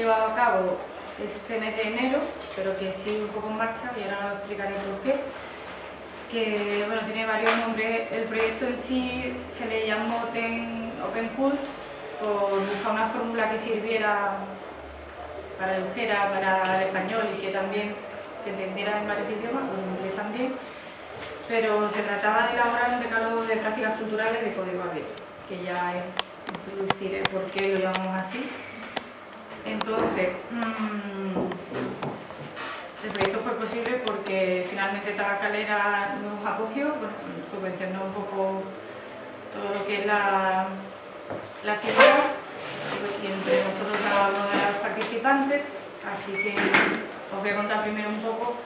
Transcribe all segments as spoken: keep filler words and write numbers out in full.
llevado a cabo este mes de enero, pero que sigue un poco en marcha y ahora explicaré por qué. Que bueno, tiene varios nombres. El proyecto en sí se le llamó Ten Open Cult por buscar una fórmula que sirviera para el euskera, para el español y que también se entendiera en varios idiomas, en inglés también. Pero se trataba de elaborar un decálogo de prácticas culturales de código abierto, que ya introduciré por qué lo llamamos así. Entonces, mmm, el proyecto fue posible porque finalmente Tabacalera nos acogió, bueno, subvencionó un poco todo lo que es la, la actividad, y entre nosotros cada uno de los participantes, así que os voy a contar primero un poco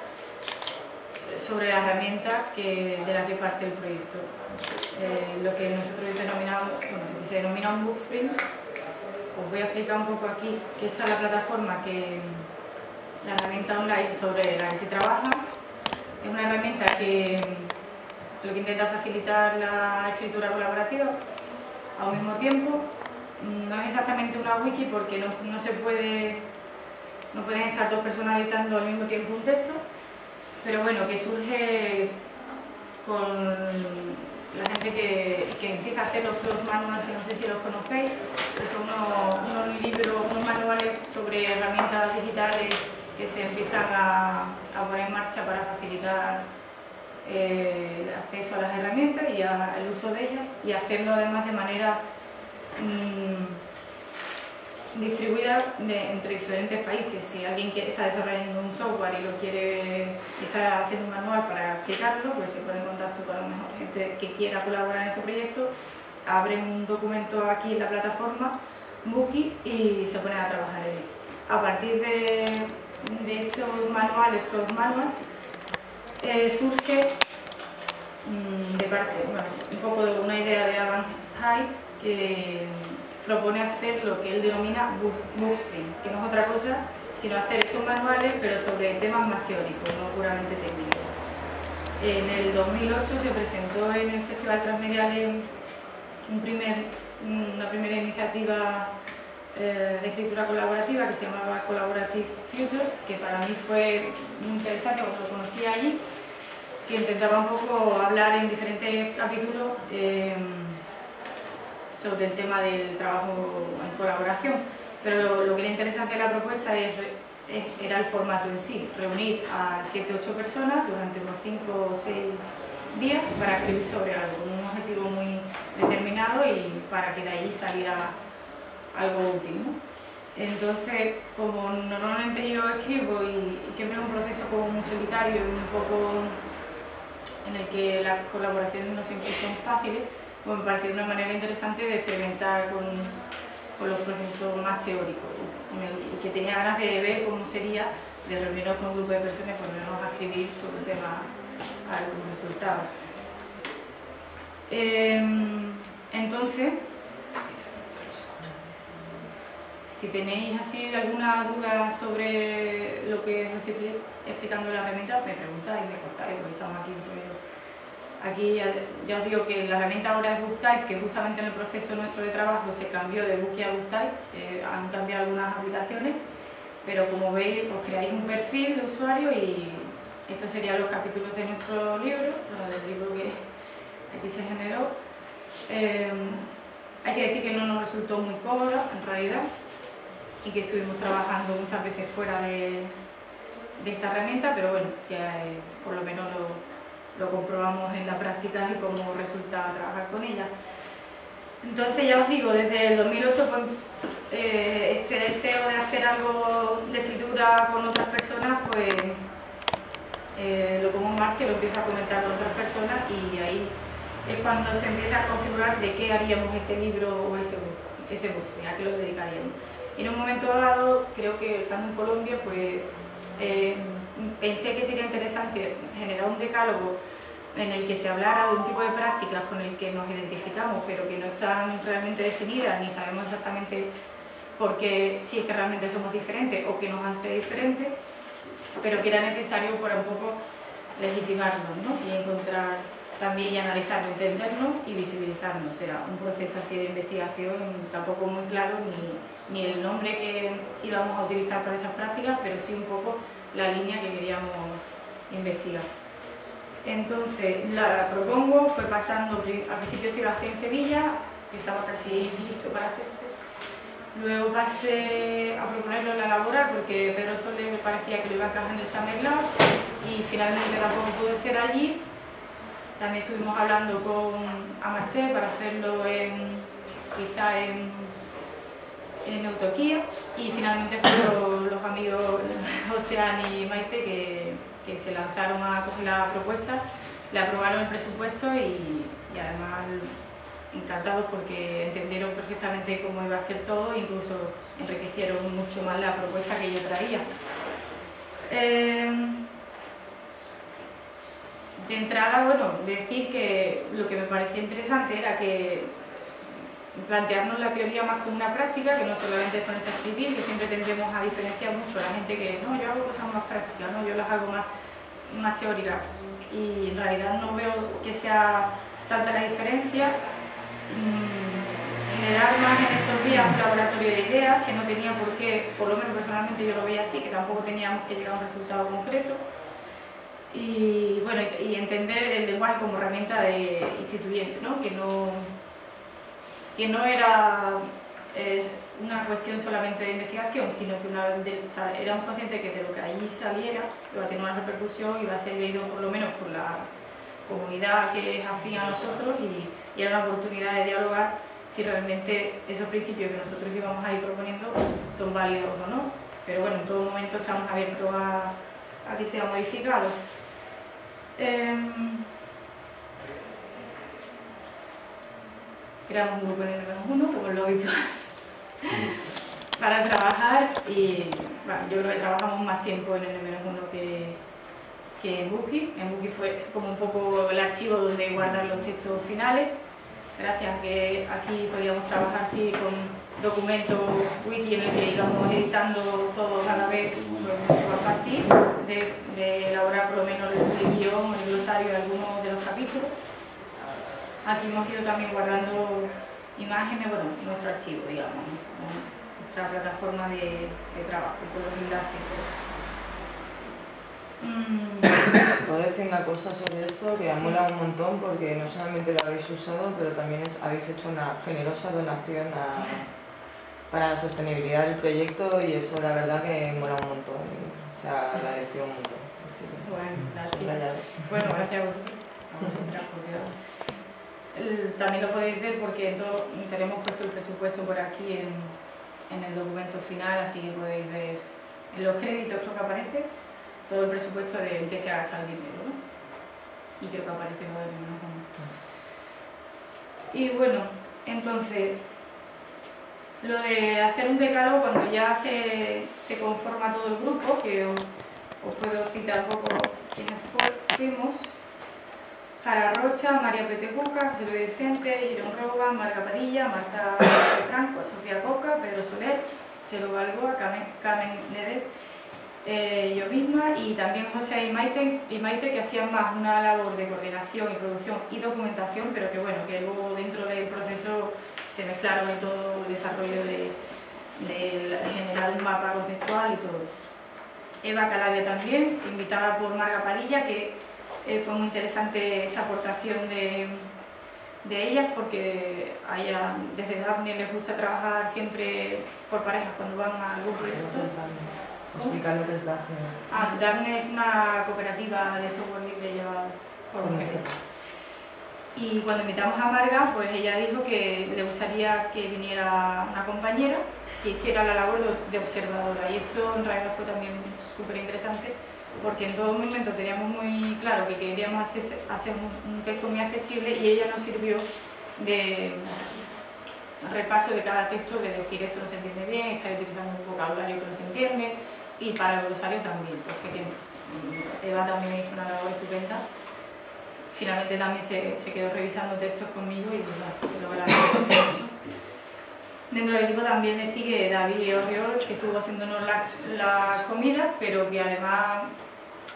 sobre la herramienta que, de la que parte el proyecto. Eh, lo que nosotros denominamos, bueno, que se denomina un Bookspring. Os voy a explicar un poco aquí que esta es la plataforma, que la herramienta online sobre la que se trabaja. Es una herramienta que lo que intenta facilitar la escritura colaborativa al mismo tiempo. No es exactamente una wiki porque no, no se puede, no pueden estar dos personas editando al mismo tiempo un texto, pero bueno, que surge con la gente que, que empieza a hacer los flows manuals, que no sé si los conocéis, que son unos, unos libros, unos manuales sobre herramientas digitales que se empiezan a, a poner en marcha para facilitar eh, el acceso a las herramientas y a, el uso de ellas, y hacerlo además de manera mmm, distribuida de, entre diferentes países. Si alguien que está desarrollando un software y lo quiere y está haciendo un manual para explicarlo, pues se pone en contacto con a lo mejor gente que quiera colaborar en ese proyecto, abren un documento aquí en la plataforma Muki y se ponen a trabajar en él. A partir de, de estos manuales, Flow Manual, eh, surge mmm, de parte, bueno, un poco de una idea de Adam Hyde, que propone hacer lo que él denomina Bookspring, que no es otra cosa sino hacer estos manuales pero sobre temas más teóricos, no puramente técnicos. En el dos mil ocho se presentó en el Festival Transmedial un primer, una primera iniciativa eh, de escritura colaborativa que se llamaba Collaborative Futures, que para mí fue muy interesante cuando lo conocí allí, que intentaba un poco hablar en diferentes capítulos eh, sobre el tema del trabajo en colaboración, pero lo, lo que era interesante de la propuesta es, es, era el formato en sí, reunir a siete u ocho personas durante unos cinco o seis días para escribir sobre algo, un objetivo muy determinado y para que de ahí saliera algo útil, ¿no? Entonces, como normalmente yo escribo y, y siempre es un proceso como muy solitario y un poco en el que las colaboraciones no siempre son fáciles, pues me pareció una manera interesante de experimentar con, con los procesos más teóricos y que tenía ganas de ver cómo sería de reunirnos con un grupo de personas y ponernos a escribir sobre un tema a algún resultado. Eh, entonces, si tenéis así alguna duda sobre lo que os estoy explicando la herramienta, me preguntáis, me contáis, porque estamos aquí entre Aquí ya os digo que la herramienta ahora es BookType, que justamente en el proceso nuestro de trabajo se cambió de Bookie a BookType, eh, han cambiado algunas aplicaciones, pero como veis os creáis un perfil de usuario y estos serían los capítulos de nuestro libro, bueno, del libro que aquí se generó. Eh, hay que decir que no nos resultó muy cómoda en realidad y que estuvimos trabajando muchas veces fuera de, de esta herramienta, pero bueno, que eh, por lo menos lo lo comprobamos en la práctica y cómo resulta trabajar con ella. Entonces ya os digo, desde el dos mil ocho pues, eh, este deseo de hacer algo de escritura con otras personas, pues eh, lo pongo en marcha y lo empiezo a comentar con otras personas y ahí es cuando se empieza a configurar de qué haríamos ese libro o ese book, ese book, a qué lo dedicaríamos. Y en un momento dado, creo que estando en Colombia, pues eh, pensé que sería interesante generar un decálogo en el que se hablara de un tipo de prácticas con el que nos identificamos, pero que no están realmente definidas, ni sabemos exactamente por qué, si es que realmente somos diferentes o qué nos hace diferentes, pero que era necesario para un poco legitimarnos, ¿no? Y encontrar también y analizarlo, entendernos y visibilizarnos. O sea, un proceso así de investigación tampoco muy claro, ni, ni el nombre que íbamos a utilizar para estas prácticas, pero sí un poco la línea que queríamos investigar. Entonces, la propongo, fue pasando, al principio se iba a hacer en Sevilla, que estaba casi listo para hacerse. Luego pasé a proponerlo en la Laboral porque Pedro Soler me parecía que lo iba a encajar en el Summer Lab y finalmente tampoco pudo ser allí. También estuvimos hablando con Amasté para hacerlo en, quizá en, en Autoquía, y finalmente fueron los amigos Ocean y Maite que, que se lanzaron a coger la propuesta, le aprobaron el presupuesto y, y además encantados porque entendieron perfectamente cómo iba a ser todo, incluso enriquecieron mucho más la propuesta que yo traía. Eh, de entrada, bueno, decir que lo que me parecía interesante era que plantearnos la teoría más como una práctica, que no solamente es ponerse a escribir, que siempre tendemos a diferenciar mucho a la gente que no, yo hago cosas más prácticas, no, yo las hago más, más teóricas, y en realidad no veo que sea tanta la diferencia. Generar más en esos días un laboratorio de ideas que no tenía por qué, por lo menos personalmente yo lo veía así, que tampoco teníamos que llegar a un resultado concreto, y bueno, y entender el lenguaje como herramienta de instituyente, ¿no? Que no, que no era eh, una cuestión solamente de investigación, sino que una vez de, éramos conscientes que de lo que allí saliera iba a tener una repercusión, iba a ser leído por lo menos por la comunidad que es afín a nosotros, y y era una oportunidad de dialogar si realmente esos principios que nosotros íbamos a ir proponiendo son válidos o no. Pero bueno, en todo momento estamos abiertos a, a que sea modificado. Eh, creamos un grupo en el menos uno, como es lo habitual, para trabajar, y bueno, yo creo que trabajamos más tiempo en el menos uno que, que en Bookie. En Bookie fue como un poco el archivo donde guardar los textos finales, gracias a que aquí podíamos trabajar sí, con documentos wiki en el que íbamos editando todos a la vez, fue mucho más fácil de, de elaborar por lo menos el guión, el glosario de algunos de los capítulos. Aquí hemos ido también guardando imágenes, bueno, nuestro archivo, digamos, ¿no? Nuestra plataforma de, de trabajo con los enlaces. Puedo decir una cosa sobre esto que me mola un montón, porque no solamente lo habéis usado, pero también es, habéis hecho una generosa donación a, para la sostenibilidad del proyecto, y eso la verdad que mola un montón, o sea, agradeció un montón. Así que, bueno, gracias. Bueno, gracias a vosotros, a vosotras, porque el, también lo podéis ver porque todo, tenemos puesto el presupuesto por aquí en, en el documento final, así que podéis ver en los créditos, creo que aparece todo el presupuesto de en qué se gasta el dinero, ¿no? Y creo que aparece lo del menos uno. Y bueno, entonces, lo de hacer un decálogo cuando ya se, se conforma todo el grupo, que os, os puedo citar un poco quiénes fuimos: Jara Rocha, María Petecuca, José Luis Vicente, Irón Roba, Marga Padilla, Marta Franco, Sofía Coca, Pedro Soler, Chelo Balboa, Carmen, Carmen Nedet, Eh, yo misma, y también José y Maite, y Maite, que hacían más una labor de coordinación y producción y documentación, pero que bueno, que luego dentro del proceso se mezclaron en todo el desarrollo de, de generar un mapa conceptual y todo. Eva Calabria también, invitada por Marga Padilla, que eh, fue muy interesante esta aportación de, de ellas, porque a ella, desde Daphne les gusta trabajar siempre por parejas cuando van a algún proyecto. Explica lo que es Daphne. Ah, Daphne es una cooperativa de software libre llevada por mujeres. Y cuando invitamos a Marga, pues ella dijo que le gustaría que viniera una compañera que hiciera la labor de observadora, y eso en realidad fue también súper interesante, porque en todo momento teníamos muy claro que queríamos hacer, hacer un, un texto muy accesible, y ella nos sirvió de repaso de cada texto, de decir esto no se entiende bien, estáis utilizando un vocabulario que no se entiende, y para el glosario también, porque Eva también hizo una labor estupenda. Finalmente también se, se quedó revisando textos conmigo, y pues, bueno, se lo agradezco mucho. Dentro del equipo también decir que David Orriol, que estuvo haciéndonos las, las comidas, pero que además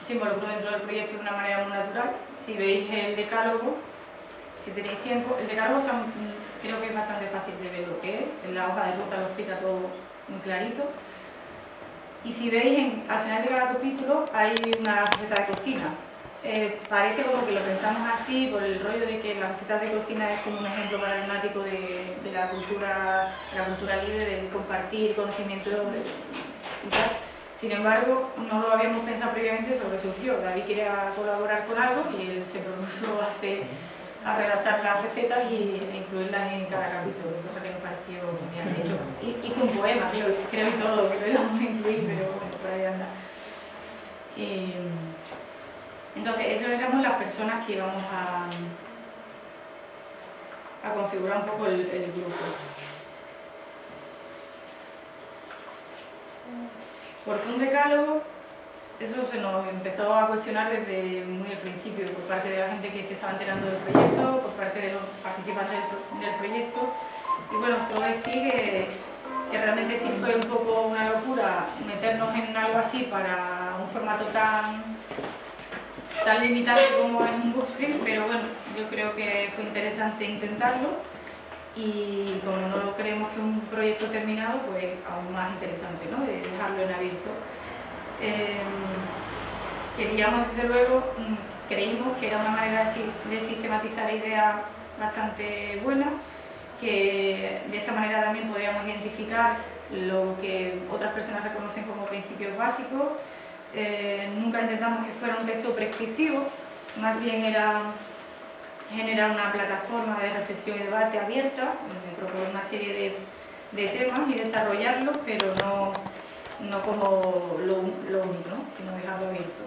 se involucró dentro del proyecto de una manera muy natural. Si veis el decálogo, si tenéis tiempo, el decálogo está, creo que es bastante fácil de ver lo que es, en la hoja de ruta lo explica todo muy clarito. Y si veis, en, al final de cada capítulo hay una receta de cocina. Eh, parece como que lo pensamos así por el rollo de que las recetas de cocina es como un ejemplo paradigmático de, de, la, cultura, de la cultura libre, de compartir conocimiento y tal. Sin embargo, no lo habíamos pensado previamente, eso que surgió. David quería colaborar con algo y él se propuso hacer, a redactar las recetas y, e incluirlas en cada capítulo, cosa que me pareció bien. De hecho, hice un poema, creo, creo y todo, que lo íbamos a incluir, pero bueno, por ahí anda. Y, entonces, eso éramos las personas que íbamos a, a configurar un poco el, el grupo. ¿Por qué un decálogo? Eso se nos empezó a cuestionar desde muy al principio, por parte de la gente que se estaba enterando del proyecto, por parte de los participantes del, del proyecto. Y bueno, solo decir que, que realmente sí fue un poco una locura meternos en algo así para un formato tan, tan limitado como es un bookprint, pero bueno, yo creo que fue interesante intentarlo. Y como no lo creemos que es un proyecto terminado, pues aún más interesante, ¿no? De dejarlo en abierto. Eh, queríamos, desde luego, creímos que era una manera de sistematizar ideas bastante buena, que de esta manera también podríamos identificar lo que otras personas reconocen como principios básicos. Eh, nunca intentamos que fuera un texto prescriptivo, más bien era generar una plataforma de reflexión y debate abierta, proponer una serie de, de temas y desarrollarlos, pero no, no como lo, lo único, ¿no? Sino dejarlo abierto.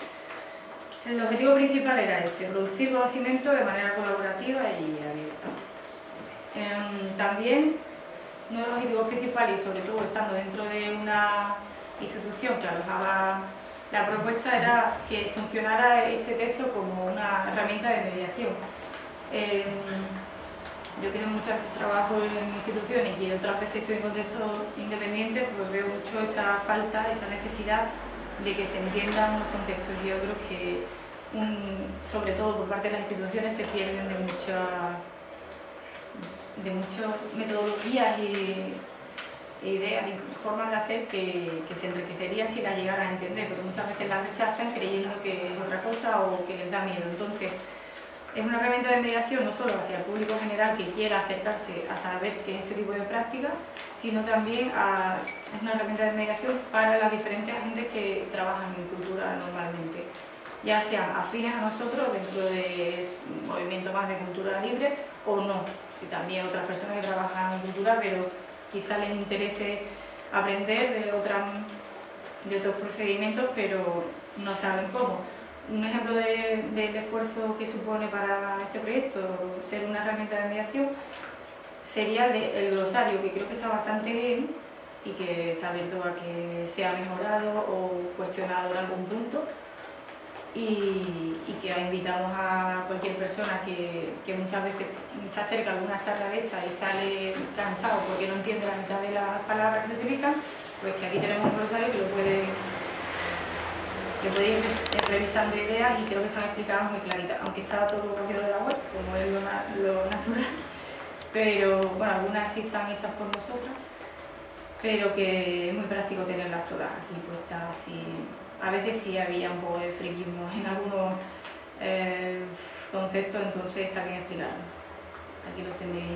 El objetivo principal era ese, producir conocimiento de manera colaborativa y abierta. Eh, también, uno de los objetivos principales, y sobre todo estando dentro de una institución que alojaba la propuesta, era que funcionara este texto como una herramienta de mediación. Eh, yo tengo muchas veces trabajo en instituciones y otras veces estoy en contextos independientes, pues veo mucho esa falta, esa necesidad de que se entiendan los contextos. Yo creo que, un, sobre todo por parte de las instituciones, se pierden de muchas de muchas metodologías y ideas y formas de hacer que, que se enriquecerían si las llegaran a entender, pero muchas veces las rechazan creyendo que es otra cosa o que les da miedo. Entonces, es una herramienta de mediación no solo hacia el público general que quiera acercarse a saber qué es este tipo de prácticas, sino también a, es una herramienta de mediación para las diferentes agentes que trabajan en cultura normalmente, ya sean afines a nosotros dentro del movimiento más de cultura libre o no, si también otras personas que trabajan en cultura pero quizá les interese aprender de, otra, de otros procedimimentos pero no saben cómo. Un ejemplo de, del esfuerzo que supone para este proyecto ser una herramienta de mediación sería el, de, el glosario, que creo que está bastante bien y que está abierto a que sea mejorado o cuestionado en algún punto, y, y que invitamos a cualquier persona que, que muchas veces se acerca a alguna charla de esta y sale cansado porque no entiende la mitad de las palabras que se utilizan, pues que aquí tenemos un glosario que lo puede que podéis ir revisando ideas y creo que están explicadas muy claritas, aunque está todo cogido de la web, como es lo, lo natural, pero bueno, algunas sí están hechas por nosotros, pero que es muy práctico tenerlas todas aquí puestas así. A veces sí había un poco de friquismo en algunos eh, conceptos, entonces está bien explicado. Aquí lo tenéis.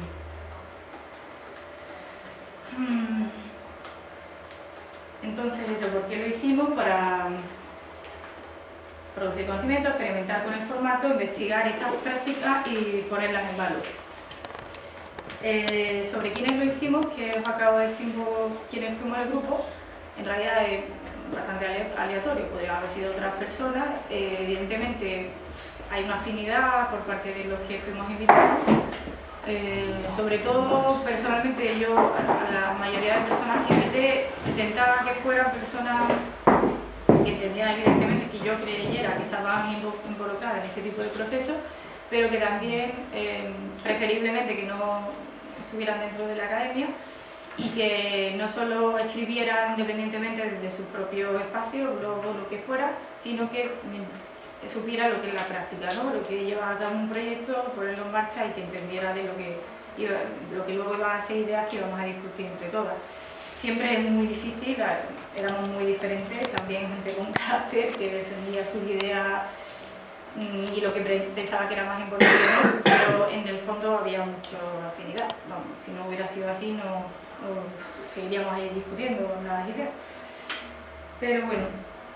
Entonces eso, ¿por qué lo hicimos? Para producir conocimiento, experimentar con el formato, investigar estas prácticas y ponerlas en valor. Eh, sobre quiénes lo hicimos, que os acabo de decir quiénes fuimos el grupo, en realidad es bastante aleatorio, podría haber sido otras personas. Eh, evidentemente hay una afinidad por parte de los que fuimos invitados. Eh, sobre todo, personalmente, yo a la mayoría de personas que invité intentaba que fueran personas que entendían evidentemente que yo creyera que estaban involucradas en este tipo de procesos, pero que también, eh, preferiblemente, que no estuvieran dentro de la academia y que no solo escribiera independientemente desde su propio espacio, blog o lo que fuera, sino que supiera lo que es la práctica, ¿no? Lo que lleva a cabo un proyecto, ponerlo en marcha y que entendiera de lo que, iba, lo que luego iban a ser ideas que íbamos a discutir entre todas. Siempre es muy difícil, éramos muy diferentes, también gente con carácter que defendía sus ideas y lo que pensaba que era más importante, ¿no? Pero en el fondo había mucha afinidad. Vamos, si no hubiera sido así, no, no seguiríamos ahí discutiendo las ideas. Pero bueno,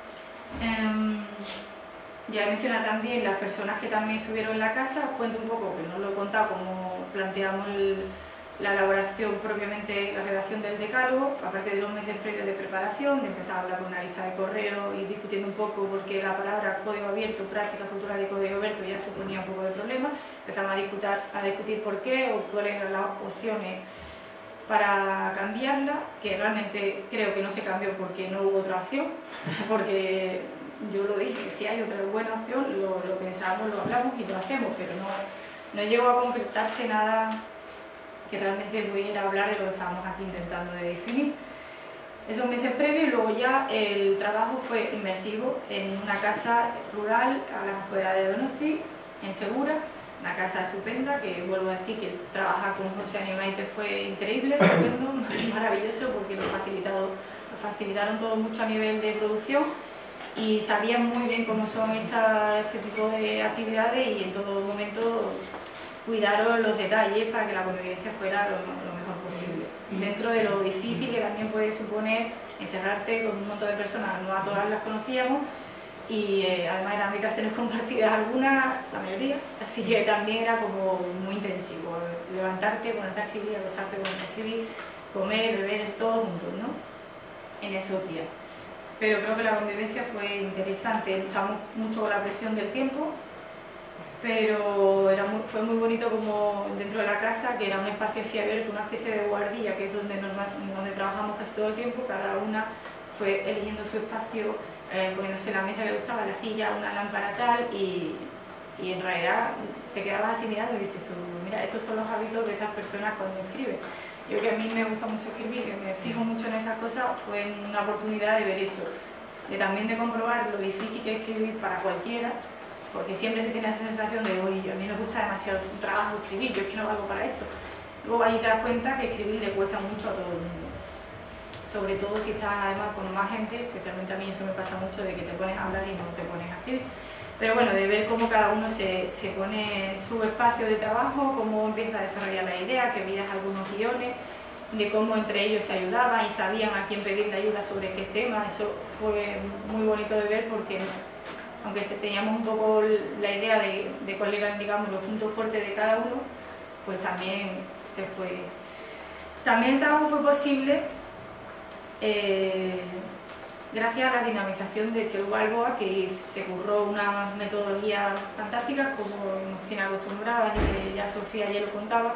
eh, ya he mencionado también las personas que también estuvieron en la casa. Os cuento un poco, que no lo he contado, cómo planteamos el, la elaboración propiamente, la redacción del decálogo, aparte de los meses previos de preparación, de empezar a hablar con una lista de correo y discutiendo un poco, porque la palabra código abierto, práctica cultural de código abierto ya suponía un poco de problema. Empezamos a discutir, a discutir por qué o cuáles eran las opciones para cambiarla, que realmente creo que no se cambió porque no hubo otra opción, porque yo lo dije, que si hay otra buena opción, lo, lo pensamos, lo hablamos y lo hacemos, pero no, no llegó a concretarse nada que realmente pudiera hablar de lo que estábamos aquí intentando de definir. Esos meses previos y luego ya el trabajo fue inmersivo en una casa rural a las afueras de Donosti, en Segura, una casa estupenda que vuelvo a decir que trabajar con José Animaite fue increíble, estupendo, maravilloso porque lo, facilitado, lo facilitaron todo mucho a nivel de producción y sabían muy bien cómo son esta, este tipo de actividades y en todo momento cuidaron los detalles para que la convivencia fuera lo, lo mejor posible. Dentro de lo difícil que también puede suponer encerrarte con un montón de personas, no a todas las conocíamos, y eh, además eran habitaciones compartidas algunas, la mayoría, así que también era como muy intensivo, levantarte, ponerte a escribir, acostarte, ponerte a escribir, comer, beber, todos juntos, ¿no? En esos días. Pero creo que la convivencia fue interesante, estábamos mucho con la presión del tiempo, pero era muy, fue muy bonito como dentro de la casa, que era un espacio así abierto, una especie de guardilla, que es donde, normal, donde trabajamos casi todo el tiempo, cada una fue eligiendo su espacio, eh, poniéndose la mesa que le gustaba, la silla, una lámpara tal, y, y en realidad te quedabas así mirando y dices tú, mira, estos son los hábitos de estas personas cuando escriben. Yo que a mí me gusta mucho escribir, que me fijo mucho en esas cosas, fue una oportunidad de ver eso, de también de comprobar lo difícil que es escribir para cualquiera, porque siempre se tiene esa sensación de, oye, a mí me gusta demasiado trabajo escribir, yo es que no valgo para esto. Luego ahí te das cuenta que escribir le cuesta mucho a todo el mundo. Sobre todo si estás además con más gente, especialmente a mí eso me pasa mucho, de que te pones a hablar y no te pones a escribir. Pero bueno, de ver cómo cada uno se, se pone su espacio de trabajo, cómo empieza a desarrollar la idea, que miras algunos guiones, de cómo entre ellos se ayudaban y sabían a quién pedirle ayuda sobre qué tema. Eso fue muy bonito de ver porque aunque teníamos un poco la idea de, de cuáles eran, digamos, los puntos fuertes de cada uno, pues también se fue. También el trabajo fue posible eh, gracias a la dinamización de Chelo Balboa, que se curró unas metodologías fantásticas, como nos tiene acostumbradas y que ya Sofía ayer lo contaba.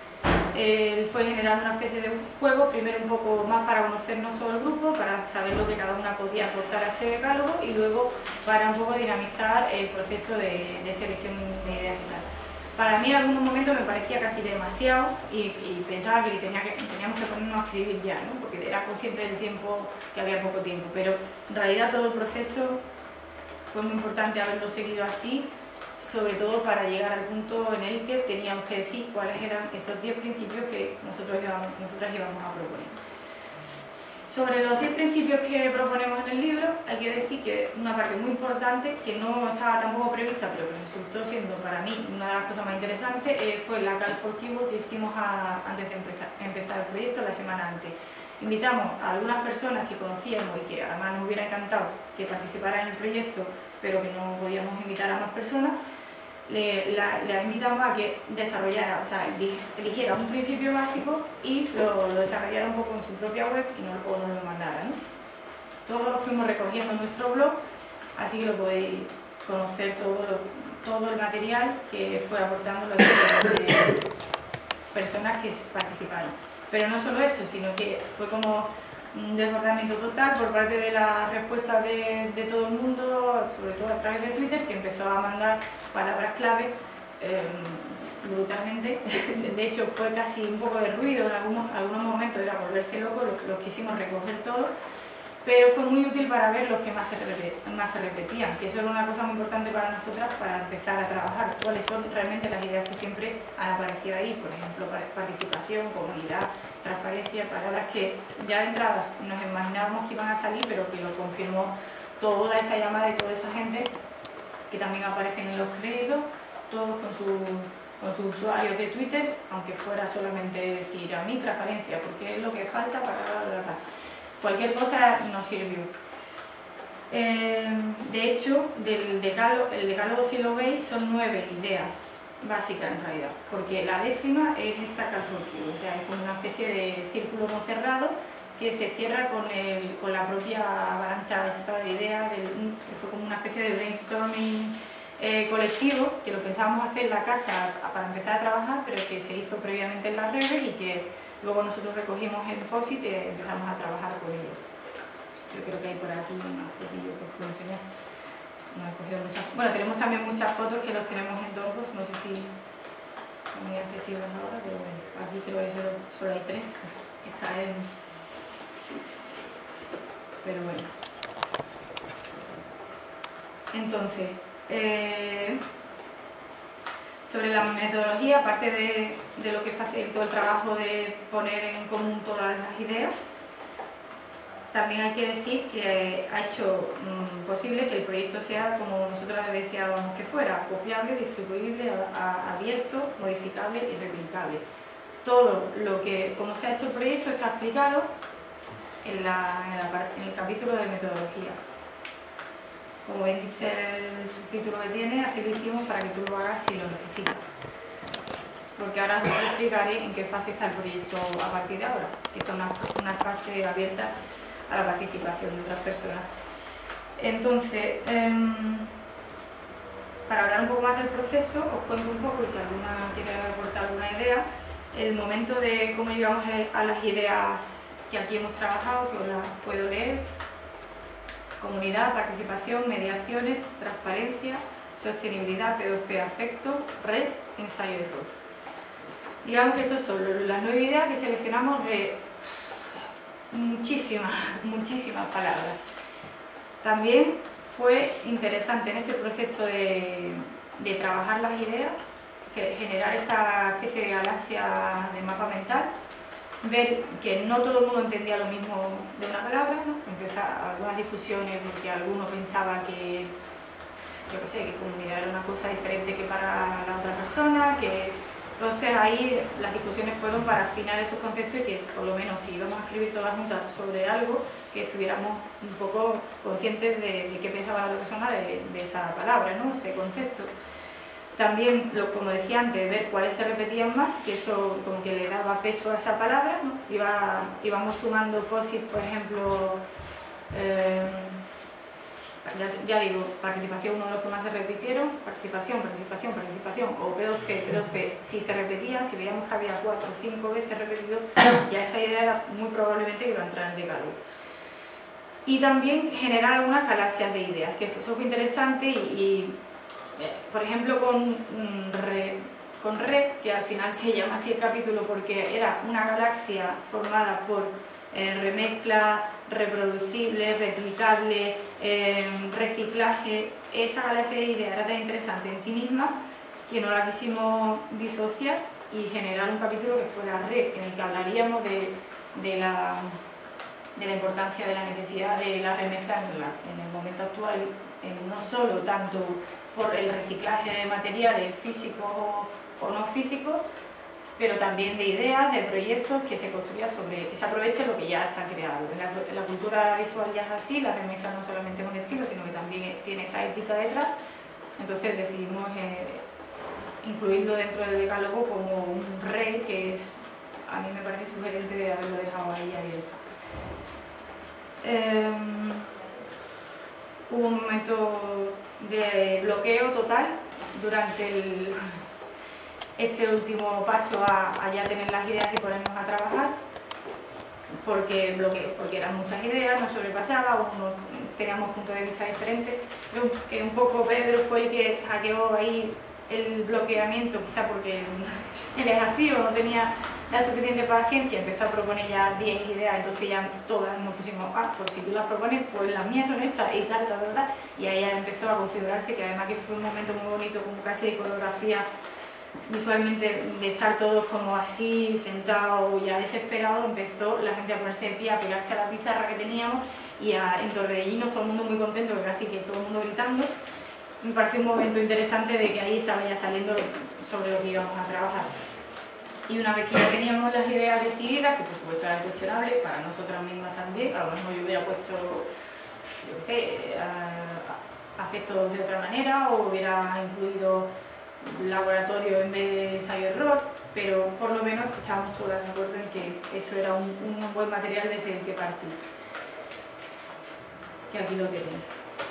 Él fue generando una especie de juego, primero un poco más para conocernos todo el grupo, para saber lo que cada una podía aportar a este decálogo y luego para un poco dinamizar el proceso de, de selección de ideas y tal. Para mí en algunos momentos me parecía casi demasiado y, y pensaba que, tenía que teníamos que ponernos a escribir ya, ¿no? Porque era consciente del tiempo, que había poco tiempo, pero en realidad todo el proceso fue muy importante haberlo seguido así, sobre todo para llegar al punto en el que teníamos que decir cuáles eran esos diez principios que nosotros íbamos, nosotras íbamos a proponer. Sobre los diez principios que proponemos en el libro, hay que decir que una parte muy importante, que no estaba tampoco prevista, pero que resultó siendo para mí una de las cosas más interesantes, eh, fue la Call for Keyword que hicimos a, antes de empezar, empezar el proyecto, la semana antes. Invitamos a algunas personas que conocíamos y que además nos hubiera encantado que participaran en el proyecto, pero que no podíamos invitar a más personas. Le, la, le invitamos a que desarrollara, o sea, eligiera un principio básico y lo, lo desarrollara un poco en su propia web y nos, o nos lo mandara, ¿no? Todo lo fuimos recogiendo en nuestro blog, así que lo podéis conocer todo, lo, todo el material que fue aportando las personas que participaron. Pero no solo eso, sino que fue como un desbordamiento total por parte de la respuesta de, de todo el mundo, sobre todo a través de Twitter, que empezó a mandar palabras clave eh, brutalmente. De hecho fue casi un poco de ruido en algunos, algunos momentos, era volverse loco, los, los quisimos recoger todos, pero fue muy útil para ver los que más se, más se repetían, que eso era una cosa muy importante para nosotras para empezar a trabajar, cuáles son realmente las ideas que siempre han aparecido ahí, por ejemplo, participación, comunidad, transparencia, palabras que ya de entradas nos imaginábamos que iban a salir, pero que lo confirmó toda esa llamada y toda esa gente, que también aparecen en los créditos, todos con su con sus usuarios de Twitter, aunque fuera solamente decir a mí transparencia, porque es lo que falta para la data. Cualquier cosa nos sirvió. Eh, de hecho, del decálogo, el decálogo, si lo veis, son nueve ideas básicas en realidad, porque la décima es esta calzoncillo, o sea, es como una especie de círculo no cerrado que se cierra con, el, con la propia avalancha de ideas, del, fue como una especie de brainstorming eh, colectivo, que lo pensábamos hacer en la casa para empezar a trabajar, pero que se hizo previamente en las redes y que luego nosotros recogimos el post-it y empezamos a trabajar con ello. Yo creo que hay por aquí unos fotillos que os puedo enseñar. No he cogido muchas. Bueno, tenemos también muchas fotos que los tenemos en Dropbox, no sé si son muy accesibles ahora, pero bueno, aquí creo que solo, solo hay tres. Está en... Pero bueno. Entonces, eh, sobre la metodología, aparte de, de lo que facilitó el trabajo de poner en común todas las ideas, también hay que decir que ha hecho mmm, posible que el proyecto sea como nosotros deseábamos que fuera, copiable, distribuible, a, a, abierto, modificable y replicable. Todo lo que, como se ha hecho el proyecto, está explicado en, la, en, la, en el capítulo de metodologías. Como bien dice el subtítulo que tiene, así lo hicimos para que tú lo hagas si lo necesitas. Porque ahora os explicaré en qué fase está el proyecto a partir de ahora, que es una, una fase abierta a la participación de otras personas. Entonces, eh, para hablar un poco más del proceso, os cuento un poco, y si alguna quiere aportar alguna idea, el momento de cómo llegamos a las ideas que aquí hemos trabajado, que os las puedo leer. Comunidad, participación, mediaciones, transparencia, sostenibilidad, P dos P, afecto, red, ensayo de rol. Digamos que estas son las nueve ideas que seleccionamos de muchísimas, muchísimas palabras. También fue interesante en este proceso de, de trabajar las ideas, que generar esta especie de galaxia de mapa mental, ver que no todo el mundo entendía lo mismo de una palabra, ¿no? Empezar algunas discusiones porque alguno pensaba que, yo qué sé, que comunidad era una cosa diferente que para la otra persona, que entonces ahí las discusiones fueron para afinar esos conceptos y que por lo menos si íbamos a escribir todas juntas sobre algo, que estuviéramos un poco conscientes de, de qué pensaba la otra persona de, de esa palabra, ¿no? Ese concepto. También, lo, como decía antes, ver cuáles se repetían más, que eso como que le daba peso a esa palabra, ¿no? Iba, íbamos sumando posit, por ejemplo, eh, ya, ya digo, participación, uno de los que más se repitieron, participación, participación, participación, o P dos P, P dos P, si se repetía, si veíamos que había cuatro o cinco veces repetido, ya esa idea era muy probablemente que iba a entrar en el decálogo. Y también generar algunas galaxias de ideas, que eso fue interesante y, y por ejemplo, con, re, con Red, que al final se llama así el capítulo porque era una galaxia formada por eh, remezcla, reproducible, replicable, eh, reciclaje. Esa galaxia de ideas era tan interesante en sí misma que no la quisimos disociar y generar un capítulo que fuera Red, en el que hablaríamos de, de, la, de la importancia de la necesidad de la remezcla en, la, en el momento actual, en no solo tanto por el reciclaje de materiales físicos o, o no físicos, pero también de ideas, de proyectos que se construyan sobre, que se aproveche lo que ya está creado. En la, en la cultura visual ya es así, la remezcla no solamente es un estilo, sino que también tiene esa ética detrás. Entonces decidimos eh, incluirlo dentro del decálogo como un rey, que es, a mí me parece sugerente de haberlo dejado ahí abierto. Eh, Hubo un momento de bloqueo total durante el, este último paso a, a ya tener las ideas y ponernos a trabajar, porque bloqueo, porque eran muchas ideas, nos sobrepasaba, uno, teníamos puntos de vista diferentes. Creo que un poco Pedro fue el que hackeó ahí el bloqueamiento, quizá porque él es así o no tenía la suficiente paciencia, empezó a proponer ya diez ideas, entonces ya todas nos pusimos, ah, pues si tú las propones, pues las mías son estas y tal, tal, tal, tal, y ahí ya empezó a configurarse, que además que fue un momento muy bonito, como casi de coreografía, visualmente, de estar todos como así, sentados, ya desesperados, empezó la gente a ponerse de pie, a pegarse a la pizarra que teníamos y a entorrellinos, todo el mundo muy contento, casi que todo el mundo gritando. Me pareció un momento interesante de que ahí estaba ya saliendo sobre lo que íbamos a trabajar. Y una vez que ya teníamos las ideas decididas, que por supuesto eran cuestionables, para nosotras mismas también, a lo mejor yo hubiera puesto, yo qué sé, afectos de otra manera, o hubiera incluido laboratorio en vez de ensayo-error, pero por lo menos estábamos todas de acuerdo en que eso era un, un buen material desde el que partir. Que aquí lo tenéis.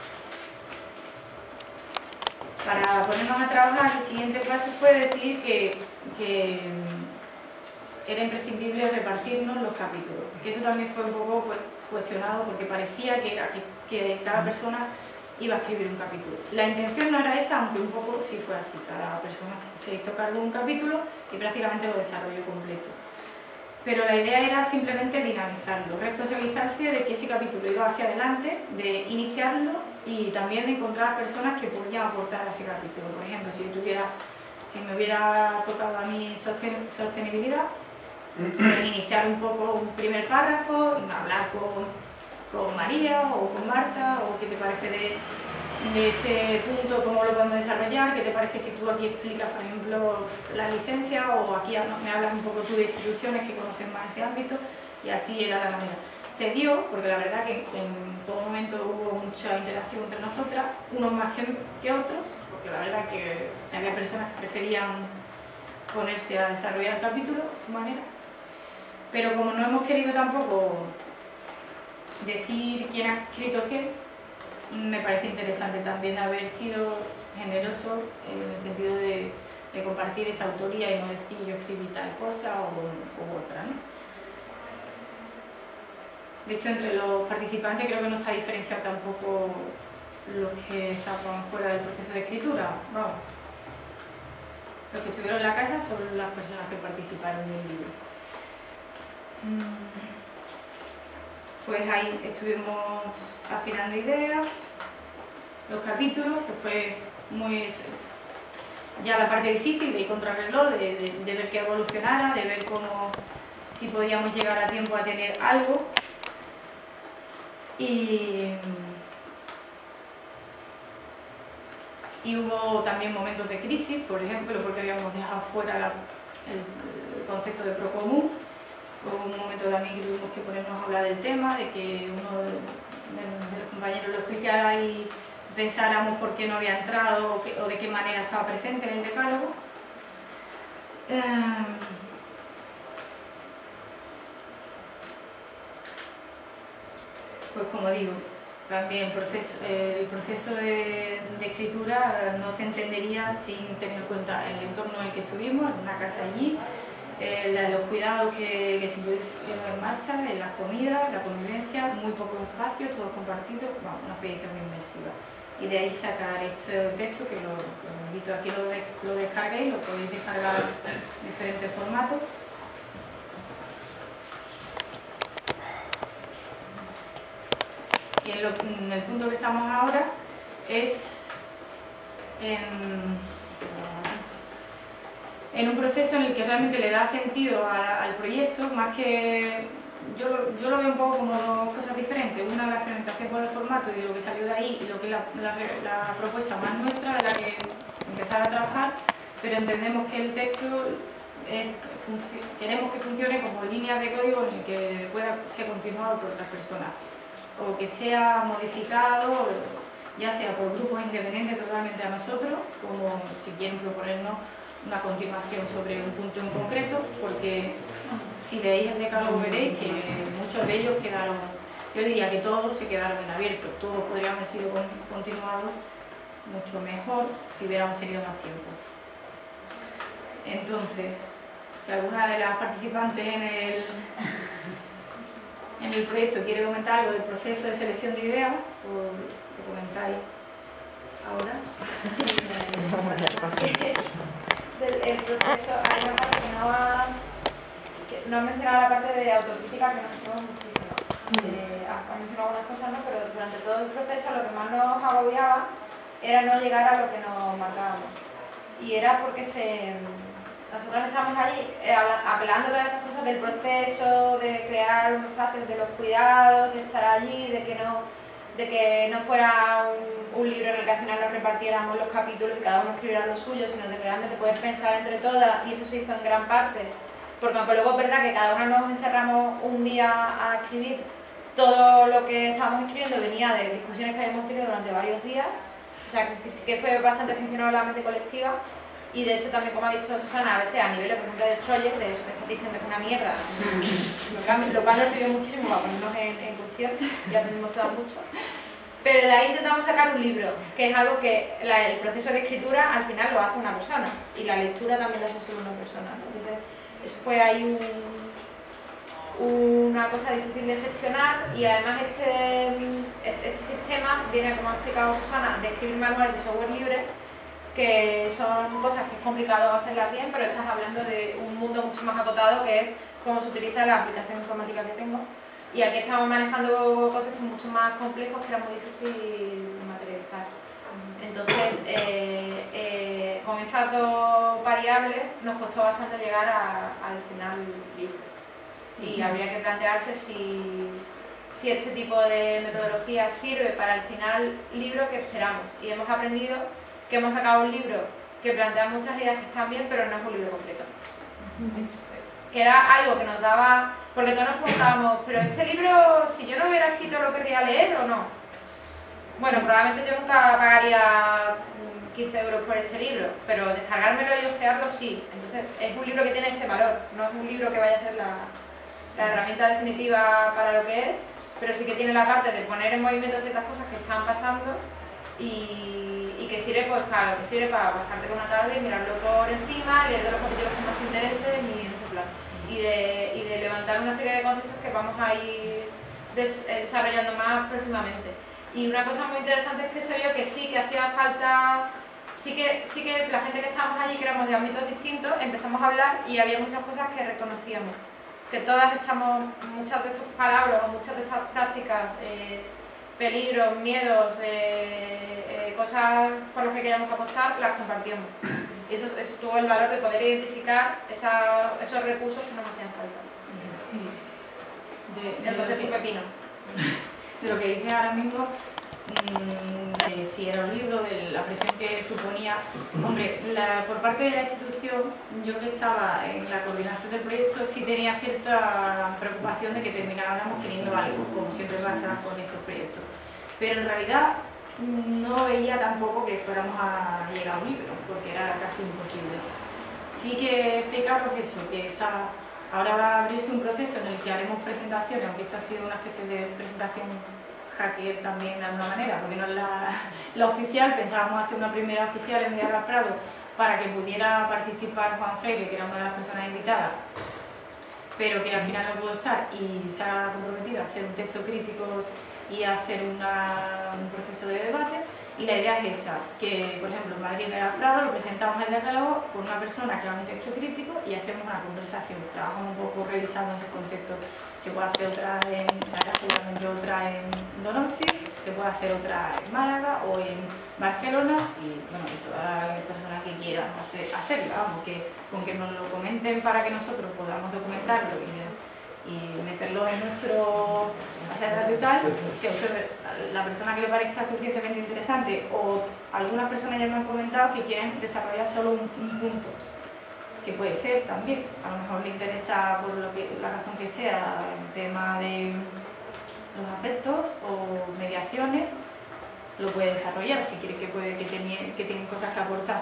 Para ponernos a trabajar, el siguiente paso fue decir que, que era imprescindible repartirnos los capítulos, que eso también fue un poco pues, cuestionado porque parecía que, era, que, que cada persona iba a escribir un capítulo. La intención no era esa, aunque un poco sí fue así, cada persona se hizo cargo de un capítulo y prácticamente lo desarrolló completo. Pero la idea era simplemente dinamizarlo, responsabilizarse de que ese capítulo iba hacia adelante, de iniciarlo y también de encontrar personas que podían aportar a ese capítulo. Por ejemplo, si, yo tuviera, si me hubiera tocado a mí sosten sostenibilidad, pues iniciar un poco un primer párrafo, hablar con, con María o con Marta, o qué te parece de, de este punto, cómo lo podemos desarrollar, qué te parece si tú aquí explicas, por ejemplo, la licencia, o aquí me hablas un poco tú de instituciones que conocen más ese ámbito, y así era la manera. Se dio, porque la verdad que en todo momento hubo mucha interacción entre nosotras, unos más que, que otros, porque la verdad que había personas que preferían ponerse a desarrollar el capítulo a su manera, pero como no hemos querido tampoco decir quién ha escrito qué, me parece interesante también haber sido generoso en el sentido de, de compartir esa autoría y no decir yo escribí tal cosa o, o otra, ¿no? De hecho, entre los participantes creo que no está diferenciado tampoco los que estaban fuera del proceso de escritura. Vamos, los que estuvieron en la casa son las personas que participaron en el libro. Pues ahí estuvimos afinando ideas, los capítulos, que fue muy ya la parte difícil de ir contrarreloj, de, de, de ver que evolucionara, de ver cómo, si podíamos llegar a tiempo a tener algo. Y, y hubo también momentos de crisis, por ejemplo, porque habíamos dejado fuera la, el, el concepto de procomún. Hubo un momento también que tuvimos que ponernos a hablar del tema, de que uno de, de, de los compañeros lo explicara y pensáramos por qué no había entrado o, que, o de qué manera estaba presente en el decálogo. Eh, Pues como digo, también el proceso, eh, el proceso de, de escritura no se entendería sin tener en cuenta el entorno en el que estuvimos, en una casa allí, eh, la, los cuidados que, que se pusieron en marcha, en las comidas, la convivencia, muy pocos espacios, todos compartidos, bueno, una experiencia muy inmersiva. Y de ahí sacar este texto, que lo, que os invito a que lo, de, lo descarguéis, lo podéis descargar en diferentes formatos. Y en, lo, en el punto que estamos ahora es en, en un proceso en el que realmente le da sentido a, al proyecto, más que yo, yo lo veo un poco como dos cosas diferentes. Una, la experimentación por el formato y de lo que salió de ahí, y lo que es la, la, la propuesta más nuestra de la que empezar a trabajar, pero entendemos que el texto es, queremos que funcione como línea de código en el que pueda ser continuado por otras personas, o que sea modificado, ya sea por grupos independientes totalmente a nosotros, como si quieren proponernos una continuación sobre un punto en concreto, porque si leéis el decálogo veréis que muchos de ellos quedaron, yo diría que todos se quedaron en abierto, todos podrían haber sido continuados mucho mejor si hubiéramos tenido más tiempo. Entonces, si alguna de las participantes en el, en el proyecto quiere comentar algo del proceso de selección de ideas, pues lo comentáis ahora. del el proceso, hay una parte que no ha, que no ha mencionado la parte de autocrítica, que nos hicimos muchísimo. Eh, ha ha mencionado algunas cosas, ¿no? Pero durante todo el proceso lo que más nos agobiaba era no llegar a lo que nos marcábamos. Y era porque se, nosotros estábamos allí eh, apelando a todas estas cosas del proceso, de crear un espacio de los cuidados, de estar allí, de que no, de que no fuera un, un libro en el que al final nos repartiéramos los capítulos y cada uno escribiera lo suyo, sino de realmente poder pensar entre todas, y eso se hizo en gran parte. Porque aunque luego es verdad que cada uno nos encerramos un día a escribir, todo lo que estábamos escribiendo venía de discusiones que habíamos tenido durante varios días, o sea que sí que fue bastante funcional la mente colectiva. Y de hecho también, como ha dicho Susana, a veces a niveles, por ejemplo, de Destroyer, de eso que estás diciendo que es una mierda, lo cual nos sirvió muchísimo para ponernos en, en cuestión y aprendimos todas mucho. Pero de ahí intentamos sacar un libro, que es algo que la, el proceso de escritura al final lo hace una persona, y la lectura también la hace solo una persona, ¿no? Entonces, eso fue ahí un, una cosa difícil de gestionar, y además este, este sistema viene, como ha explicado Susana, de escribir manuales de software libre, que son cosas que es complicado hacerlas bien, pero estás hablando de un mundo mucho más acotado, que es cómo se utiliza la aplicación informática que tengo. Y aquí estamos manejando conceptos mucho más complejos que era muy difícil materializar. Entonces, eh, eh, con esas dos variables nos costó bastante llegar a, al final libre. Y habría que plantearse si, si este tipo de metodología sirve para el final libro que esperamos. Y hemos aprendido que hemos sacado un libro que plantea muchas ideas que están bien, pero no es un libro completo. Que era algo que nos daba, porque todos nos preguntábamos, pero este libro, si yo no hubiera escrito, ¿lo querría leer o no? Bueno, probablemente yo nunca pagaría quince euros por este libro, pero descargármelo y hojearlo sí. Entonces es un libro que tiene ese valor, no es un libro que vaya a ser la, la herramienta definitiva para lo que es, pero sí que tiene la parte de poner en movimiento ciertas cosas que están pasando y, y que sirve pues para lo que sirve, para bajarte con una tarde y mirarlo por encima, leer de los capítulos que más te interesen y en ese plan. Y de, y de levantar una serie de conceptos que vamos a ir des, desarrollando más próximamente. Y una cosa muy interesante es que se vio que sí que hacía falta, sí que, sí que la gente que estábamos allí, que éramos de ámbitos distintos, empezamos a hablar y había muchas cosas que reconocíamos. Que todas estamos, muchas de estas palabras o muchas de estas prácticas, eh, peligros, miedos, eh, eh, cosas por las que queríamos apostar, las compartíamos. Y eso, eso tuvo el valor de poder identificar esa, esos recursos que nos hacían falta. De, de Entonces, tu pepino. De lo que dice ahora mismo, mmm, de si era un libro, de la presión que suponía. Hombre, la, por parte de la institución, yo que estaba en la coordinación del proyecto, sí tenía cierta preocupación de que termináramos teniendo algo, como siempre pasa con estos proyectos. Pero en realidad no veía tampoco que fuéramos a llegar a un libro, porque era casi imposible. Sí que explicar pues eso, que está, ahora va a abrirse un proceso en el que haremos presentaciones, aunque esto ha sido una especie de presentación hacker también de alguna manera, porque no es la, la oficial, pensábamos hacer una primera oficial en Mediagas Prado para que pudiera participar Juan Freire, que era una de las personas invitadas, pero que al final no pudo estar y se ha comprometido a hacer un texto crítico y a hacer una, un proceso de debate. Y la idea es esa, que por ejemplo en Madrid de Prado lo presentamos en el decálogo con una persona que haga un texto crítico y hacemos una conversación, trabajamos un poco revisando ese concepto. Se puede hacer otra en, o sea, seguramente otra en Donosti, se puede hacer otra en Málaga o en Barcelona y bueno, y todas las personas que quieran hacer, hacerlo, vamos, que con que nos lo comenten para que nosotros podamos documentarlo y y meterlo en nuestro base y tal, si la persona que le parezca suficientemente interesante o algunas personas ya me han comentado que quieren desarrollar solo un, un punto, que puede ser también, a lo mejor le interesa por lo que, la razón que sea el tema de los afectos o mediaciones, lo puede desarrollar si quiere que, puede, que, tiene, que tiene cosas que aportar.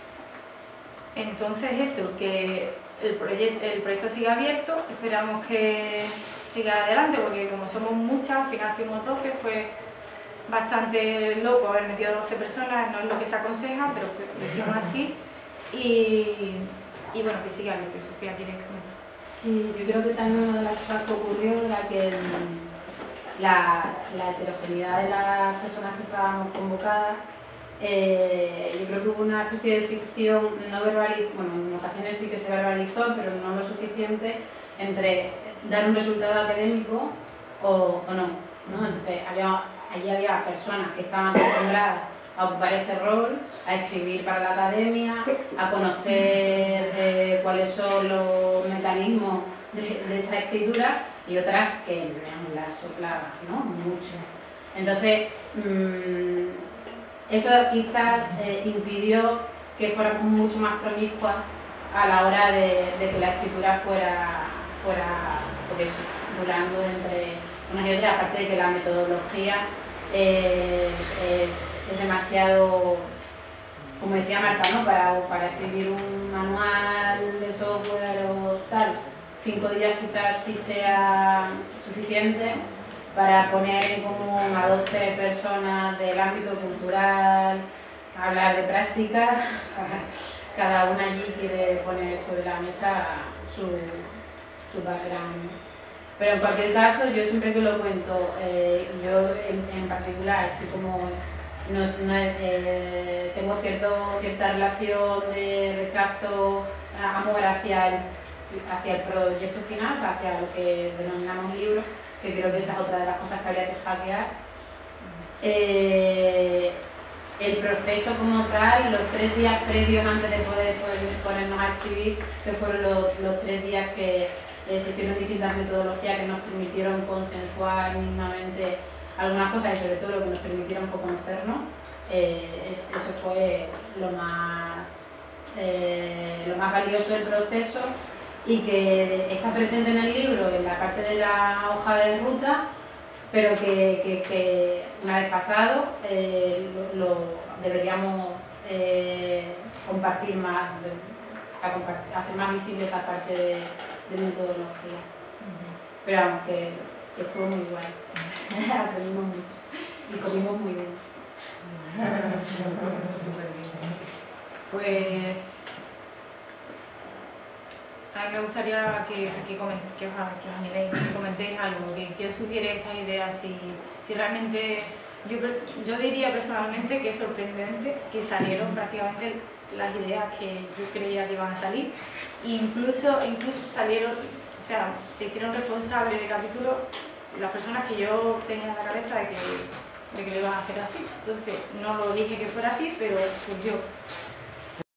Entonces eso, que el, proyecto, el proyecto sigue abierto, esperamos que siga adelante porque como somos muchas, al final fuimos doce, fue bastante loco haber metido doce personas, no es lo que se aconseja, pero fue, lo hicimos así y, y bueno, que sigue abierto. Sofía, ¿quieres comentar? Sí, yo creo que también una de las cosas que ocurrió era que el, la, la heterogeneidad de las personas que estábamos convocadas eh, yo creo que hubo una especie de fricción no verbalizada, bueno, en ocasiones sí que se verbalizó, pero no lo suficiente, entre dar un resultado académico o, o no, ¿no? Entonces, había, allí había personas que estaban acostumbradas a ocupar ese rol, a escribir para la academia, a conocer eh, cuáles son los mecanismos de, de esa escritura, y otras que me la soplaba, ¿no? Mucho. Entonces, mmm, eso quizás eh, impidió que fuéramos mucho más promiscuas a la hora de, de que la escritura fuera, fuera porque eso, durando entre unas y otras, aparte de que la metodología eh, eh, es demasiado, como decía Marta, ¿no? para, para escribir un manual de software o tal, cinco días quizás sí sea suficiente. Para poner en común a doce personas del ámbito cultural, hablar de prácticas, o sea, cada una allí quiere poner sobre la mesa su, su background. Pero en cualquier caso, yo siempre que lo cuento, eh, yo en, en particular estoy como, no, no, eh, tengo cierto, cierta relación de rechazo, amor hacia el, hacia el proyecto final, hacia lo que denominamos libro, que creo que esa es otra de las cosas que habría que hackear. Eh, el proceso como tal, los tres días previos antes de poder, poder ponernos a escribir, que fueron los, los tres días que existieron distintas metodologías que nos permitieron consensuar mínimamente algunas cosas y sobre todo lo que nos permitieron fue conocernos, eh, es, eso fue lo más, eh, lo más valioso del proceso, y que está presente en el libro en la parte de la hoja de ruta, pero que, que, que una vez pasado eh, lo, lo deberíamos eh, compartir más, o sea, compartir, hacer más visible esa parte de, de metodología. Uh-huh. Pero vamos, que, que estuvo muy guay, aprendimos mucho y comimos muy bien. Pues a mí me gustaría que, que, coment, que, os, que os animéis, que comentéis algo, que, que os sugiere estas ideas, si, si realmente, yo, yo diría personalmente que es sorprendente que salieron prácticamente las ideas que yo creía que iban a salir, incluso, incluso salieron, o sea, se hicieron responsables de capítulos las personas que yo tenía en la cabeza de que, de que lo iban a hacer así. Entonces, no lo dije que fuera así, pero surgió.